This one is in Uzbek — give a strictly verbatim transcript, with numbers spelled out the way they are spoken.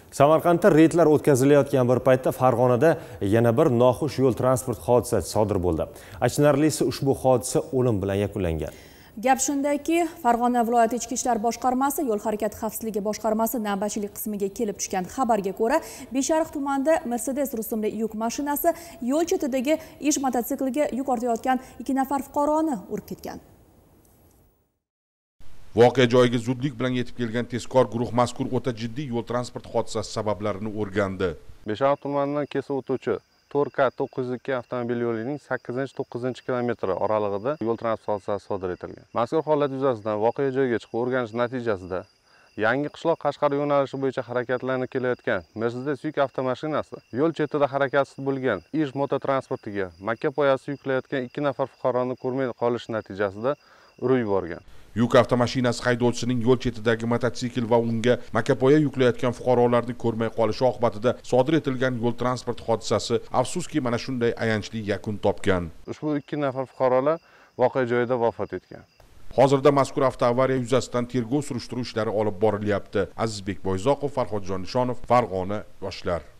Samarqandda reydlar o'tkazilayotgan bir paytda Farg'onada yana bir noxush yo'l transport hodisasi sodir bo'ldi. Achinarlisi ushbu hodisa o'lim bilan yakunlangan. Gap shundaki, Farg'ona viloyati ichki ishlar boshqarmasi yo'l harakati xavfsizligi boshqarmasi navbatchilik qismiga kelib tushgan xabarga ko'ra, Beshariq tumanida Merседес rusumli yuk mashinasi yo'l chetidagi ish mototsikliga yuk ortayotgan ikki nafar fuqaroni urib ketgan. Voqea joyiga zudlik bilan yetib kelgan tezkor guruh mazkur o'ta jiddiy yo'l transport hodisasi sabablarini o'rgandi. Beshariq tumanidan kesib o'tuvchi to'rt K to'qqiz yuz ikki avtomobil yo'lining sakkizinchi to'qqizinchi kilometri oralig'ida yo'l transport hodisasi sodir etilgan. Mazkur holat yuzasidan voqea joyiga chiqib o'rganish natijasida Yangi qishloq Qashqar yo'nalishi bo'yicha harakatlanib kelayotgan Merседес yuk avtomashinasi yo'l chetida harakatsiz bo'lgan ish mototransportiga makka poyasi yuklayotgan ikki nafar fuqaroni ko'rmay qolish natijasida urib yuborgan. Yuk avtomashinasi haydovchisining yo'l chetidagi mototsikl va unga makapoya yuklayotgan fuqarolarni ko'rmay qolishi oqibatida sodir etilgan yo'l transport hodisasi afsuski mana shunday ayanchli yakun topgan. Ushbu ikki nafar fuqarolar voqea joyida vafot etgan. Hozirda mazkur avtoavariya yuzasidan tergov surishtiruv ishlari olib borilyapti. Azizbek Boyzoqov, Farhodjon Nishonov, Farg'ona yoshlar.